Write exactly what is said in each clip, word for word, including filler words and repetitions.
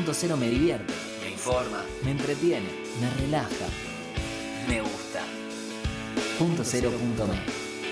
Punto Cero me divierte, Me informa. me entretiene, me relaja, Me gusta. Punto Cero punto me.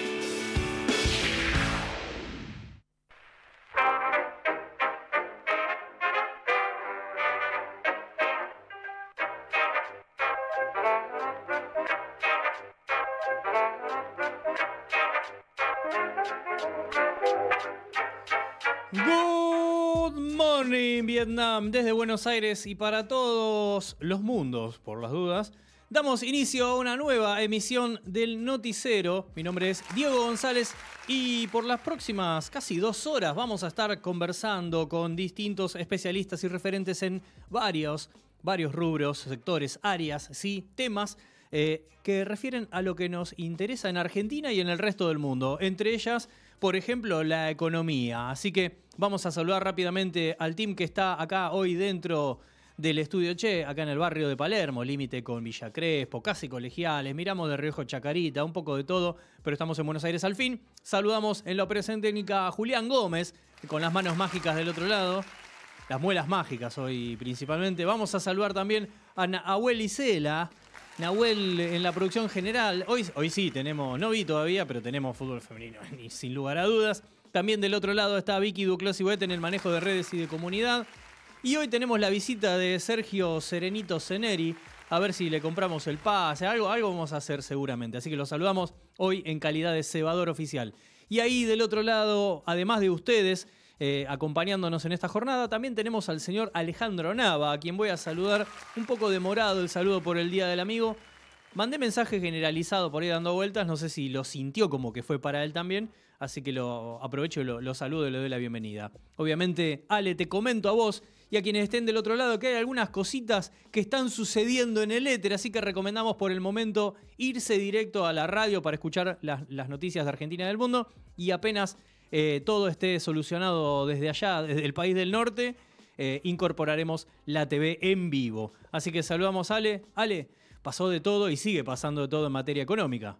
Good morning, Vietnam, desde Buenos Aires y para todos los mundos, por las dudas. Damos inicio a una nueva emisión del Noticero. Mi nombre es Diego González y por las próximas casi dos horas vamos a estar conversando con distintos especialistas y referentes en varios, varios rubros, sectores, áreas, sí, temas eh, que refieren a lo que nos interesa en Argentina y en el resto del mundo. Entre ellas, por ejemplo, la economía. Así que vamos a saludar rápidamente al team que está acá hoy dentro del Estudio Che, acá en el barrio de Palermo, límite con Villa Crespo, casi Colegiales, miramos de Riojo Chacarita, un poco de todo, pero estamos en Buenos Aires al fin. Saludamos en la operación técnica a Julián Gómez, con las manos mágicas del otro lado, las muelas mágicas hoy principalmente. Vamos a saludar también a Nahuel Isela, Nahuel en la producción general. Hoy, hoy sí tenemos, no vi todavía, pero tenemos fútbol femenino, ni sin lugar a dudas. También del otro lado está Vicky Duclos y Boet en el manejo de redes y de comunidad. Y hoy tenemos la visita de Sergio Serenito Ceneri. A ver si le compramos el pase. Algo, algo vamos a hacer seguramente. Así que lo saludamos hoy en calidad de cebador oficial. Y ahí del otro lado, además de ustedes, eh, acompañándonos en esta jornada, también tenemos al señor Alejandro Nava, a quien voy a saludar un poco demorado el saludo por el Día del Amigo. Mandé mensaje generalizado por ahí dando vueltas. No sé si lo sintió como que fue para él también. Así que lo aprovecho y lo, lo saludo y le doy la bienvenida. Obviamente, Ale, te comento a vos y a quienes estén del otro lado que hay algunas cositas que están sucediendo en el éter, así que recomendamos por el momento irse directo a la radio para escuchar las, las noticias de Argentina y del mundo, y apenas eh, todo esté solucionado desde allá, desde el país del norte, eh, incorporaremos la T V en vivo. Así que saludamos a Ale. Ale, pasó de todo y sigue pasando de todo en materia económica.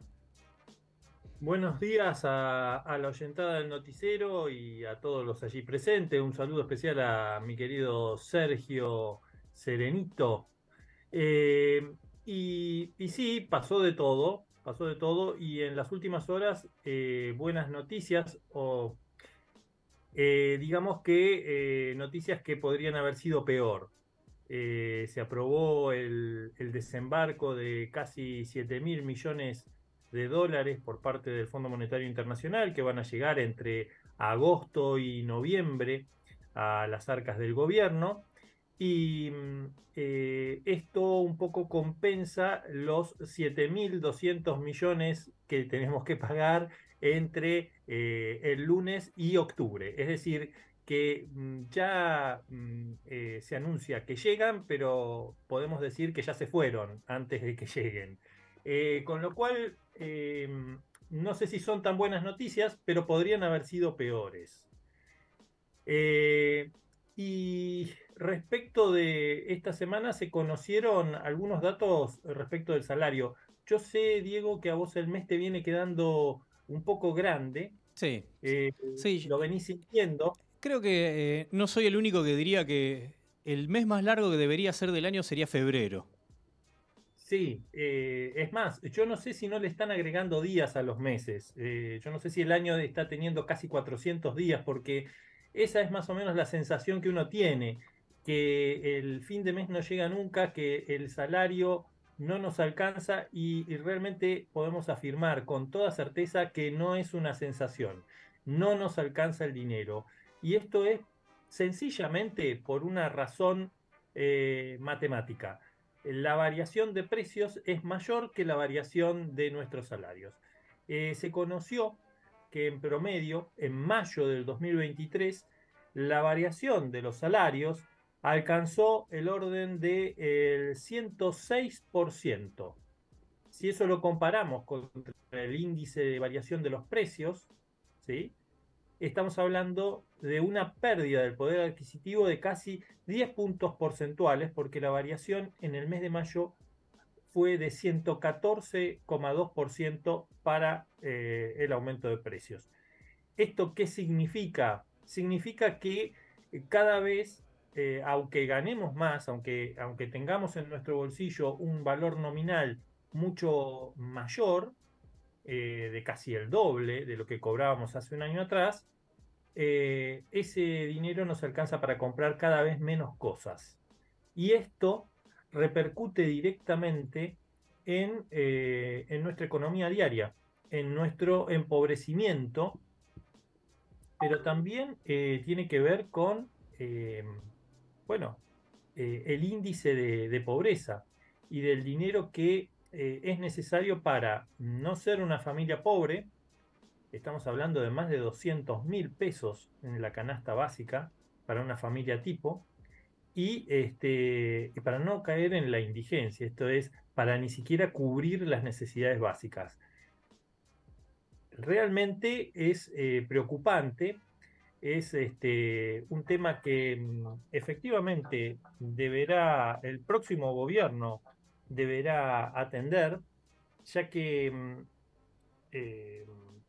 Buenos días a, a la oyentada del Noticero y a todos los allí presentes. Un saludo especial a mi querido Sergio Serenito. Eh, y, y sí, pasó de todo, pasó de todo. Y en las últimas horas, eh, buenas noticias, o eh, digamos que eh, noticias que podrían haber sido peor. Eh, se aprobó el, el desembarco de casi siete mil millones de dólares por parte del Fondo Monetario Internacional, que van a llegar entre agosto y noviembre a las arcas del gobierno. Y eh, esto un poco compensa los siete mil doscientos millones que tenemos que pagar entre eh, el lunes y octubre. Es decir, que mm, ya mm, eh, se anuncia que llegan, pero podemos decir que ya se fueron antes de que lleguen. Eh, con lo cual, eh, no sé si son tan buenas noticias, pero podrían haber sido peores. Eh, y respecto de esta semana se conocieron algunos datos respecto del salario. Yo sé, Diego, que a vos el mes te viene quedando un poco grande. Sí, Eh, sí. lo venís sintiendo. Creo que eh, no soy el único que diría que el mes más largo que debería ser del año sería febrero. Sí, eh, es más, yo no sé si no le están agregando días a los meses. Eh, yo no sé si el año está teniendo casi cuatrocientos días, porque esa es más o menos la sensación que uno tiene, que el fin de mes no llega nunca, que el salario no nos alcanza y, y realmente podemos afirmar con toda certeza que no es una sensación, no nos alcanza el dinero. Y esto es sencillamente por una razón eh, matemática. La variación de precios es mayor que la variación de nuestros salarios. Eh, se conoció que en promedio, en mayo del dos mil veintitrés, la variación de los salarios alcanzó el orden del ciento seis por ciento. Si eso lo comparamos con el índice de variación de los precios, ¿sí?, estamos hablando de una pérdida del poder adquisitivo de casi diez puntos porcentuales, porque la variación en el mes de mayo fue de ciento catorce coma dos por ciento para eh, el aumento de precios. ¿Esto qué significa? Significa que cada vez eh, aunque ganemos más, aunque, aunque tengamos en nuestro bolsillo un valor nominal mucho mayor, eh, de casi el doble de lo que cobrábamos hace un año atrás, eh, ese dinero nos alcanza para comprar cada vez menos cosas. Y esto repercute directamente en, eh, en nuestra economía diaria, en nuestro empobrecimiento, pero también eh, tiene que ver con, eh, bueno, eh, el índice de, de pobreza y del dinero que eh, es necesario para no ser una familia pobre. Estamos hablando de más de doscientos mil pesos en la canasta básica para una familia tipo, y este, para no caer en la indigencia, esto es, para ni siquiera cubrir las necesidades básicas. Realmente es eh, preocupante, es este, un tema que mm, efectivamente deberá, el próximo gobierno deberá atender, ya que mm, eh,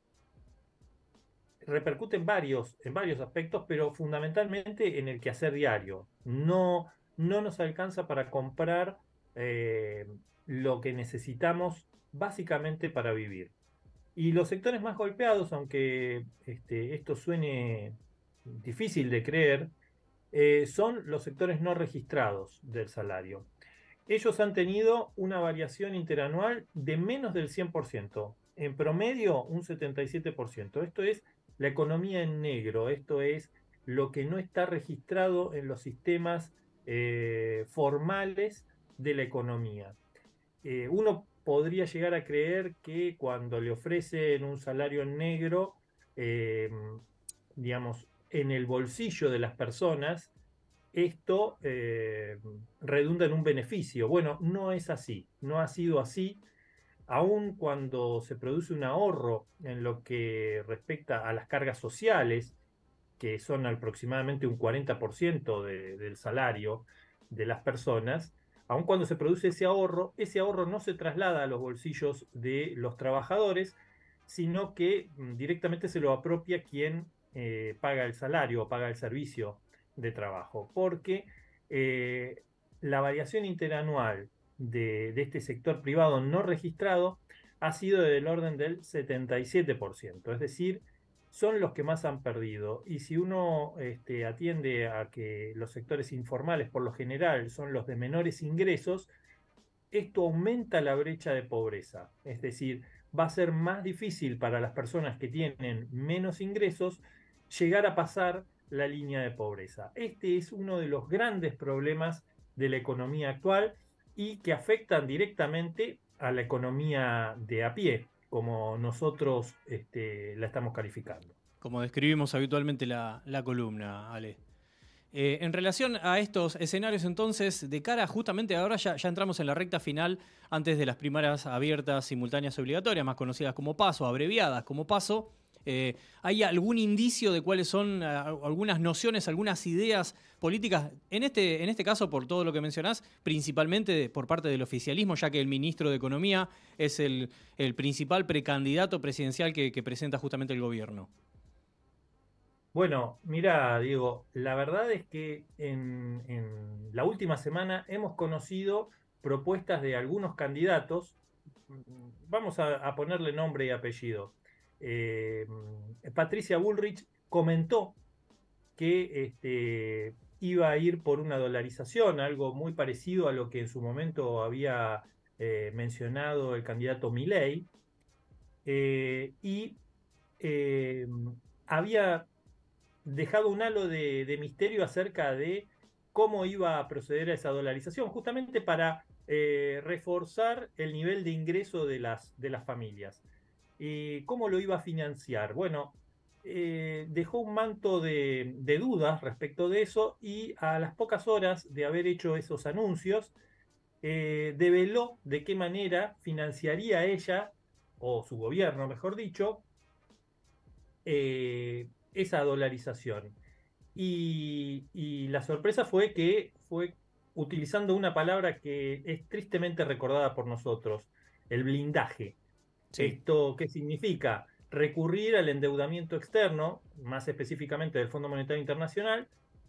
repercute en varios, en varios aspectos, pero fundamentalmente en el quehacer diario. No, no nos alcanza para comprar eh, lo que necesitamos básicamente para vivir. Y los sectores más golpeados, aunque este, esto suene difícil de creer, eh, son los sectores no registrados del salario. Ellos han tenido una variación interanual de menos del cien por ciento, en promedio un setenta y siete por ciento. Esto es la economía en negro, esto es lo que no está registrado en los sistemas eh, formales de la economía. Eh, uno podría llegar a creer que cuando le ofrecen un salario en negro, eh, digamos, en el bolsillo de las personas, esto eh, redunda en un beneficio. Bueno, no es así, no ha sido así. Aun cuando se produce un ahorro en lo que respecta a las cargas sociales, que son aproximadamente un cuarenta por ciento de, del salario de las personas, aun cuando se produce ese ahorro, ese ahorro no se traslada a los bolsillos de los trabajadores, sino que mm, directamente se lo apropia quien eh, paga el salario o paga el servicio de trabajo, porque eh, la variación interanual de, de este sector privado no registrado ha sido del orden del setenta y siete por ciento, es decir, son los que más han perdido. Y si uno este, atiende a que los sectores informales por lo general son los de menores ingresos, esto aumenta la brecha de pobreza, es decir, va a ser más difícil para las personas que tienen menos ingresos llegar a pasar la línea de pobreza. Este es uno de los grandes problemas de la economía actual y que afectan directamente a la economía de a pie, como nosotros este, la estamos calificando. Como describimos habitualmente la, la columna, Ale. Eh, en relación a estos escenarios, entonces, de cara justamente ahora ya, ya entramos en la recta final antes de las primarias abiertas, simultáneas, obligatorias, más conocidas como PASO, abreviadas como PASO. Eh, ¿Hay algún indicio de cuáles son uh, algunas nociones, algunas ideas políticas, en este, en este caso por todo lo que mencionás, principalmente de, por parte del oficialismo, ya que el ministro de Economía es el, el principal precandidato presidencial que, que presenta justamente el gobierno? Bueno, mira, Diego, la verdad es que en, en la última semana hemos conocido propuestas de algunos candidatos. Vamos a, a ponerle nombre y apellido. Eh, Patricia Bullrich comentó que este, iba a ir por una dolarización, algo muy parecido a lo que en su momento había eh, mencionado el candidato Milei, eh, y eh, había dejado un halo de, de misterio acerca de cómo iba a proceder a esa dolarización, justamente para eh, reforzar el nivel de ingreso de las, de las familias. Eh, ¿Cómo lo iba a financiar? Bueno, eh, dejó un manto de, de dudas respecto de eso, y a las pocas horas de haber hecho esos anuncios, eh, develó de qué manera financiaría ella, o su gobierno, mejor dicho, eh, esa dolarización. Y, y la sorpresa fue que fue utilizando una palabra que es tristemente recordada por nosotros: el blindaje. Sí. ¿Esto qué significa? Recurrir al endeudamiento externo, más específicamente del Fondo Monetario Internacional,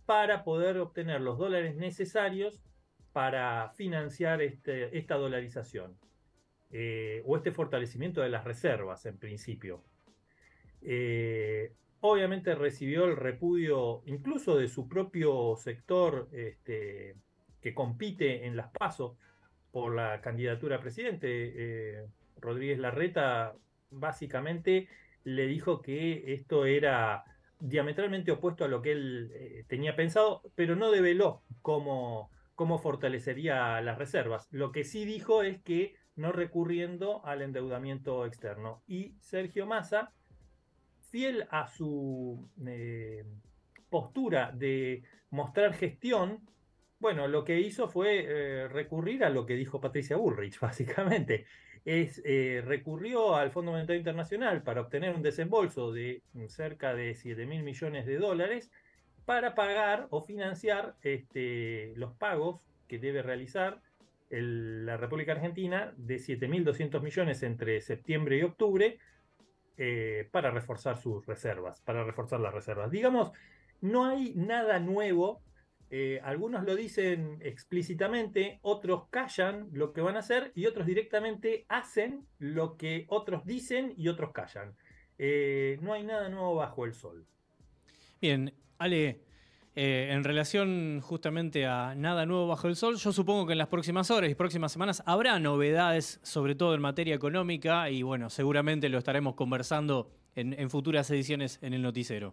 para poder obtener los dólares necesarios para financiar este, esta dolarización eh, o este fortalecimiento de las reservas en principio. Eh, obviamente recibió el repudio incluso de su propio sector este, que compite en las PASO por la candidatura a presidente. Eh, Rodríguez Larreta básicamente le dijo que esto era diametralmente opuesto a lo que él eh, tenía pensado, pero no develó cómo, cómo fortalecería las reservas. Lo que sí dijo es que no recurriendo al endeudamiento externo. Y Sergio Massa, fiel a su eh, postura de mostrar gestión, bueno, lo que hizo fue eh, recurrir a lo que dijo Patricia Bullrich, básicamente. Es, eh, recurrió al Fondo Monetario Internacional para obtener un desembolso de cerca de siete mil millones de dólares para pagar o financiar este, los pagos que debe realizar el, la República Argentina de siete mil doscientos millones entre septiembre y octubre eh, para reforzar sus reservas, para reforzar las reservas. Digamos, no hay nada nuevo. Eh, algunos lo dicen explícitamente, otros callan lo que van a hacer y otros directamente hacen lo que otros dicen y otros callan. Eh, no hay nada nuevo bajo el sol. Bien, Ale, eh, en relación justamente a nada nuevo bajo el sol, yo supongo que en las próximas horas y próximas semanas habrá novedades, sobre todo en materia económica, y bueno, seguramente lo estaremos conversando en, en futuras ediciones en el noticiero.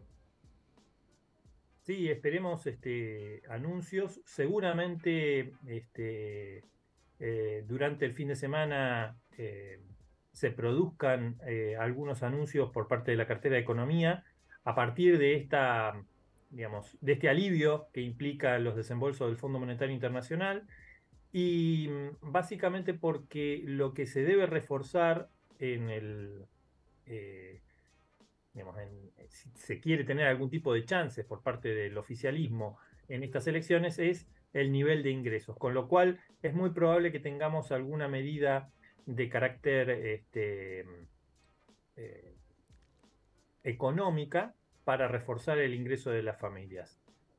Sí, esperemos este, anuncios. Seguramente este, eh, durante el fin de semana eh, se produzcan eh, algunos anuncios por parte de la cartera de Economía a partir de, esta, digamos, de este alivio que implica los desembolsos del Fondo Monetario Internacional y básicamente porque lo que se debe reforzar en el... Eh, Digamos, en, si se quiere tener algún tipo de chances por parte del oficialismo en estas elecciones, es el nivel de ingresos, con lo cual es muy probable que tengamos alguna medida de carácter este, eh, económica para reforzar el ingreso de las familias.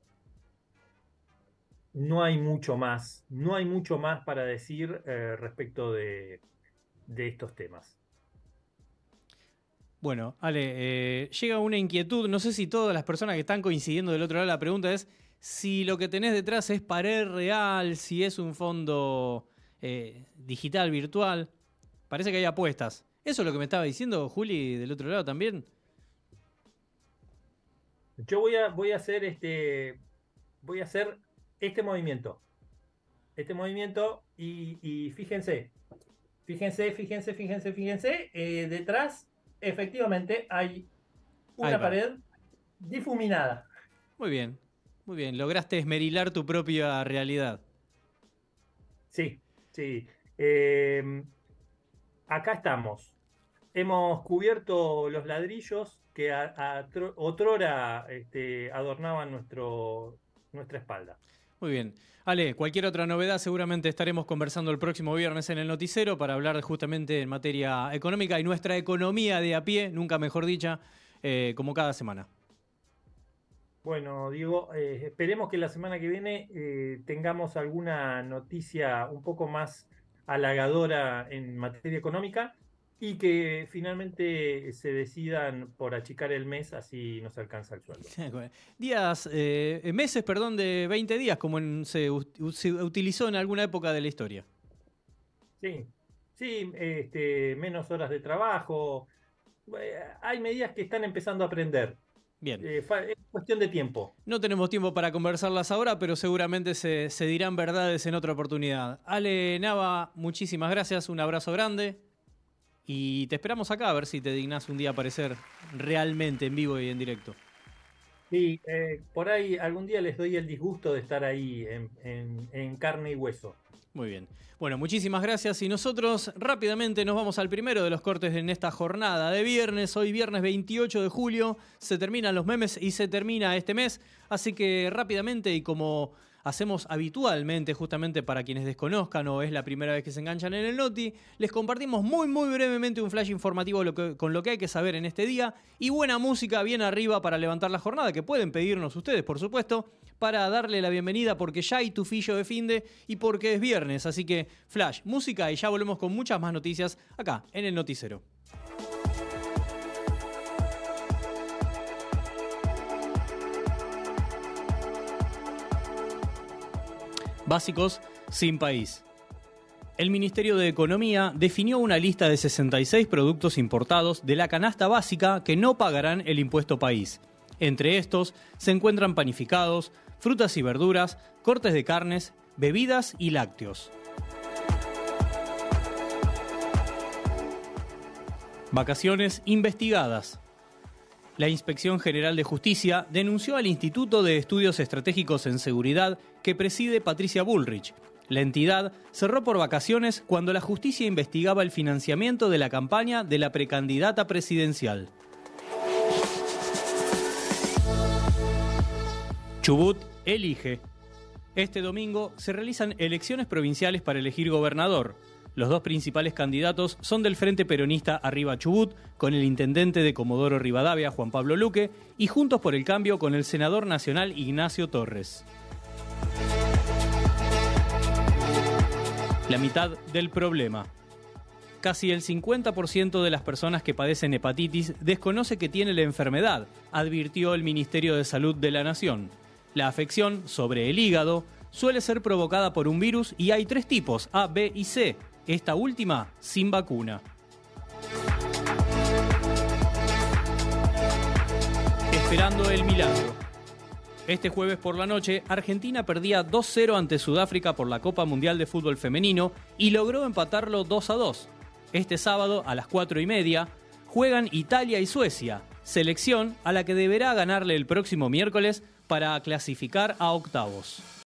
No hay mucho más, no hay mucho más para decir eh, respecto de, de estos temas. Bueno, Ale, eh, llega una inquietud, no sé si todas las personas que están coincidiendo del otro lado, la pregunta es si lo que tenés detrás es pared real, si es un fondo eh, digital, virtual. Parece que hay apuestas. ¿Eso es lo que me estaba diciendo Juli del otro lado también? Yo voy a, voy a hacer este, voy a hacer este movimiento. Este movimiento y, y fíjense, fíjense, fíjense, fíjense, fíjense, eh, detrás efectivamente hay una pared difuminada. Muy bien, muy bien. Lograste esmerilar tu propia realidad. Sí, sí. Eh, acá estamos. Hemos cubierto los ladrillos que a, a, otrora este, adornaban nuestro, nuestra espalda. Muy bien. Ale, cualquier otra novedad seguramente estaremos conversando el próximo viernes en el noticiero para hablar justamente en materia económica y nuestra economía de a pie, nunca mejor dicha, eh, como cada semana. Bueno, Diego, eh, esperemos que la semana que viene eh, tengamos alguna noticia un poco más halagadora en materia económica y que finalmente se decidan por achicar el mes, así nos alcanza el sueldo. Días, eh, meses, perdón, de veinte días, como en, se, se utilizó en alguna época de la historia. Sí, sí, este, menos horas de trabajo. Eh, hay medidas que están empezando a aprender. Bien. Eh, es cuestión de tiempo. No tenemos tiempo para conversarlas ahora, pero seguramente se, se dirán verdades en otra oportunidad. Ale Nava, muchísimas gracias, un abrazo grande. Y te esperamos acá a ver si te dignás un día aparecer realmente en vivo y en directo. Sí, eh, por ahí algún día les doy el disgusto de estar ahí en, en, en carne y hueso. Muy bien. Bueno, muchísimas gracias. Y nosotros rápidamente nos vamos al primero de los cortes en esta jornada de viernes. Hoy viernes veintiocho de julio. Se terminan los memes y se termina este mes. Así que rápidamente y como hacemos habitualmente, justamente para quienes desconozcan o es la primera vez que se enganchan en el Noti, les compartimos muy muy brevemente un flash informativo lo que, con lo que hay que saber en este día y buena música bien arriba para levantar la jornada, que pueden pedirnos ustedes, por supuesto, para darle la bienvenida porque ya hay tufillo de finde y porque es viernes. Así que flash, música y ya volvemos con muchas más noticias acá en el Noticero. Básicos sin país. El Ministerio de Economía definió una lista de sesenta y seis productos importados de la canasta básica que no pagarán el impuesto país. Entre estos se encuentran panificados, frutas y verduras, cortes de carnes, bebidas y lácteos. Vacaciones investigadas. La Inspección General de Justicia denunció al Instituto de Estudios Estratégicos en Seguridad que preside Patricia Bullrich. La entidad cerró por vacaciones cuando la justicia investigaba el financiamiento de la campaña de la precandidata presidencial. Chubut elige. Este domingo se realizan elecciones provinciales para elegir gobernador. Los dos principales candidatos son del Frente Peronista Arriba Chubut, con el intendente de Comodoro Rivadavia, Juan Pablo Luque, y Juntos por el Cambio con el senador nacional Ignacio Torres. La mitad del problema. Casi el cincuenta por ciento de las personas que padecen hepatitis desconoce que tiene la enfermedad, advirtió el Ministerio de Salud de la Nación. La afección sobre el hígado suele ser provocada por un virus y hay tres tipos, A, B y C. Esta última sin vacuna. Esperando el milagro. Este jueves por la noche, Argentina perdía dos cero ante Sudáfrica por la Copa Mundial de Fútbol Femenino y logró empatarlo dos a dos. Este sábado, a las cuatro y media, juegan Italia y Suecia, selección a la que deberá ganarle el próximo miércoles para clasificar a octavos.